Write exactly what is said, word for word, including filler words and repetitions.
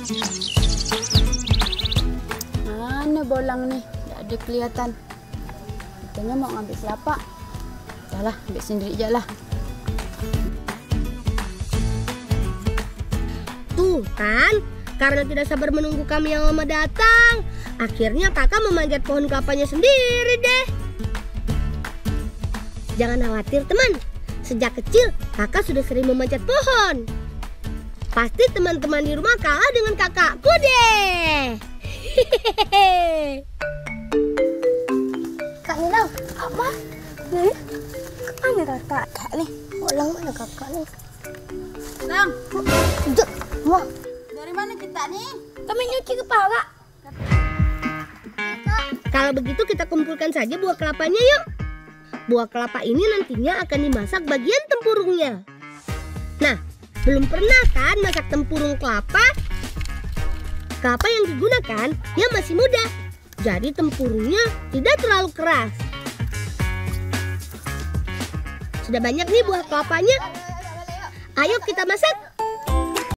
Mana bolang nih? Tidak ada kelihatan. Katanya mau ngambil kelapa. Yalah, ambil sendiri aja lah. Tuh kan, karena tidak sabar menunggu kami yang lama datang, akhirnya kakak memanjat pohon kelapanya sendiri deh. Jangan khawatir teman, sejak kecil kakak sudah sering memanjat pohon. Pasti teman-teman di rumah kalah dengan kakakku deh. Hehehe. Kak Nina, apa? Nih, mana kakak? Kak nih, ulang mana kakak nih? Nang, Dek, wah, dari mana kita nih? kami nyuci kepala. Kalau begitu kita kumpulkan saja buah kelapanya yuk. Buah kelapa ini nantinya akan dimasak bagian tempurungnya. Nah, belum pernah kan masak tempurung kelapa? Kelapa yang digunakan yang masih muda, jadi tempurungnya tidak terlalu keras. Sudah banyak nih buah kelapanya. Ayo kita masak.